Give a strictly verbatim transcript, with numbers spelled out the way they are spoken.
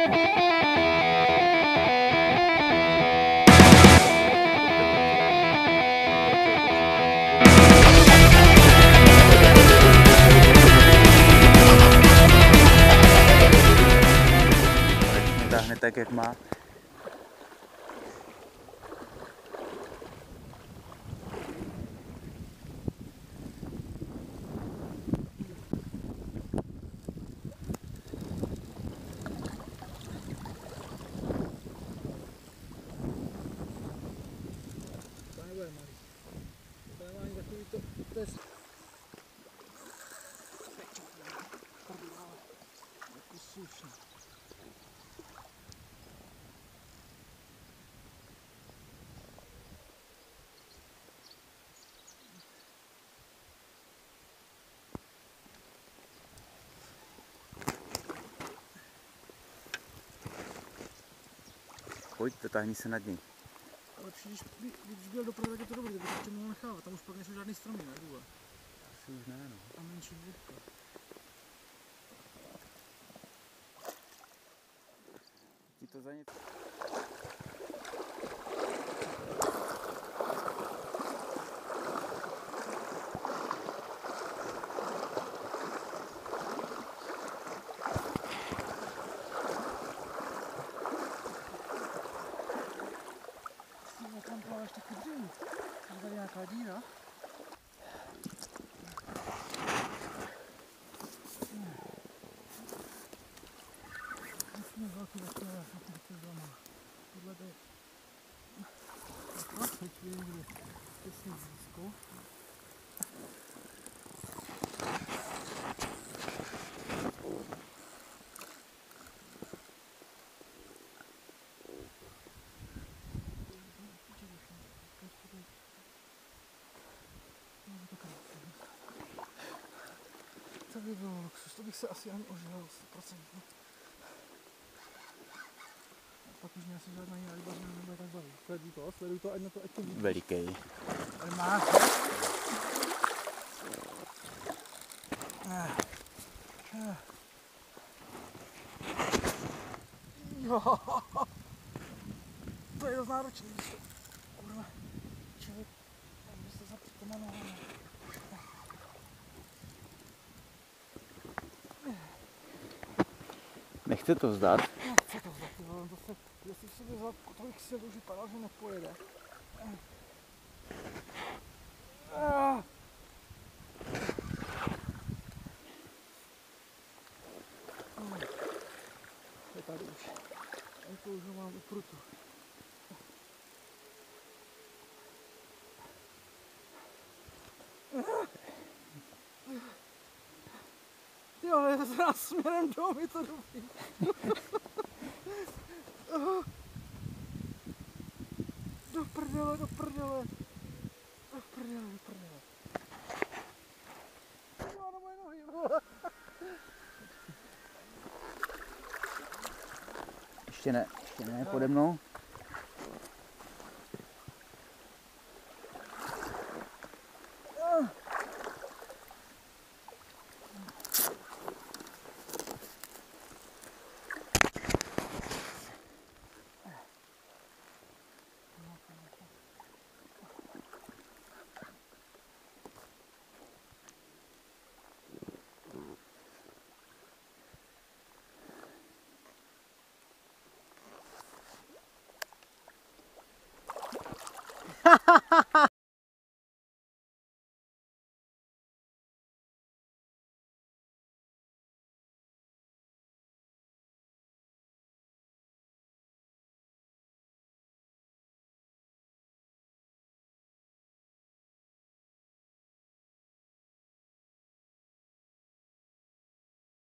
Táhne tak, jak má. Pojďte, táhni se nad něj. Ale když, když byl doprava, tak je to dobré, kdyby to mohl nechávat, tam už pak nejsou žádný stromy, ne? Důle. Asi už ne, no. A menší dvůrka. Ti to za něco. Tam pláváš taky dřeň. Je tady nějaká díra. Musíme velký takové, jaký to doma. Tohle je... Tak, teď vím, kde je těsně blízko. To by bylo luxus, to bych se asi ani ožral sto procent. Pak už mě asi žádná jiná rybařina nebude tak bavit. Sleduj to, sleduj to, ať na to, ať to vidíš. Velikej. Ale máš. Jo. To je dost náročný, když to, kurva, člověk, když to zapřít těma nohama. Nechce to vzdát. Nechce to vzdát, jo, to se, jestli v sobě vzal tolik sil, už vypadá, že nepojede. Je tady už. A to už ho mám u prutu. Jo, ale je zase směrem domů, je to dobrý. Do prdele, do prdele. Do prdele, do prdele. Jo, na moje nohy, vole. Ještě ne, ještě ne, pode mnou.